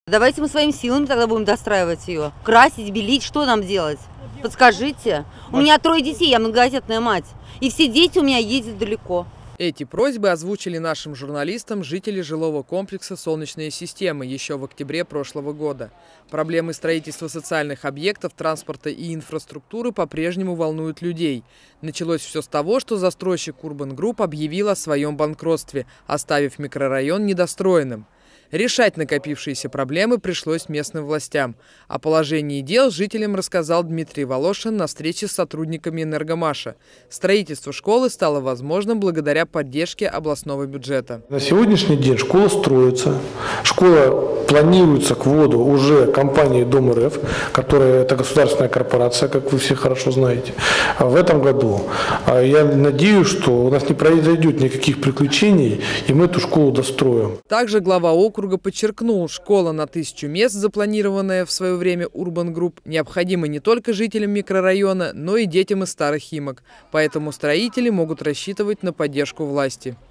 Давайте мы своими силами тогда будем достраивать ее. Красить, белить, что нам делать? Подскажите. У меня 3 детей, я многодетная мать. И все дети у меня ездят далеко. Эти просьбы озвучили нашим журналистам жители жилого комплекса «Солнечные системы» еще в октябре прошлого года. Проблемы строительства социальных объектов, транспорта и инфраструктуры по-прежнему волнуют людей. Началось все с того, что застройщик Urban Group объявил о своем банкротстве, оставив микрорайон недостроенным. Решать накопившиеся проблемы пришлось местным властям. О положении дел жителям рассказал Дмитрий Волошин на встрече с сотрудниками Энергомаша. Строительство школы стало возможным благодаря поддержке областного бюджета. На сегодняшний день школа строится. Школа планируется к вводу уже компанией Дом РФ, которая это государственная корпорация, как вы все хорошо знаете. В этом году я надеюсь, что у нас не произойдет никаких приключений, и мы эту школу достроим. Также глава округа подчеркнул, школа на 1000 мест, запланированная в свое время Urban Group, необходима не только жителям микрорайона, но и детям из старых Химок. Поэтому строители могут рассчитывать на поддержку власти.